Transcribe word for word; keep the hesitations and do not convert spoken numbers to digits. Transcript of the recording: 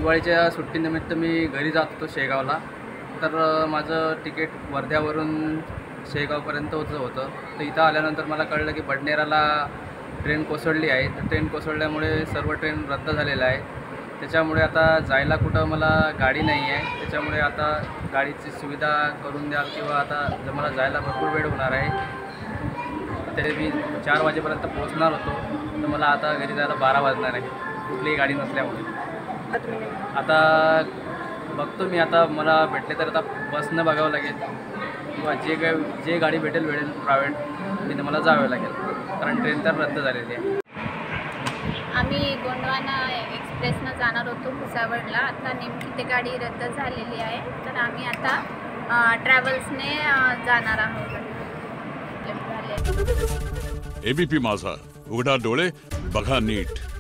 दिवाळीच्या सुट्टीनिमित्त मी घरी जात होतो शेगावला. तर माझं तिकीट वर्ध्यावरून शेगावपर्यंतचं होतं. तर इथं आल्यानंतर मला कळलं की बडनेराला ट्रेन कोसळली आहे. तर ट्रेन कोसळल्यामुळे सर्व ट्रेन रद्द झालेल्या आहे. त्याच्यामुळे आता जायला कुठं मला गाडी नाही आहे. त्याच्यामुळे आता गाडीची सुविधा करून द्याल किंवा आता जर मला जायला भरपूर वेळ होणार आहे. तरी मी चार वाजेपर्यंत पोहोचणार होतो. तर मला आता घरी जायला बारा वाजणार आहे कुठलीही गाडी नसल्यामुळे. आता बघतो मी, आता मला भेटले तर आता बसनं बघावं लागेल किंवा जे काय जे गाडी भेटेल भेटेल प्रायव्हेट तिथे मला जावं लागेल, कारण ट्रेन तर रद्द झालेली आहे. आम्ही गोंडवाना एक्सप्रेसनं जाणार होतो भुसावळला. आता नेमकी ते गाडी रद्द झालेली आहे. तर आम्ही आता ट्रॅव्हल्सने जाणार आहोत. एबीपी माझा, उघडा डोळे बघा नीट.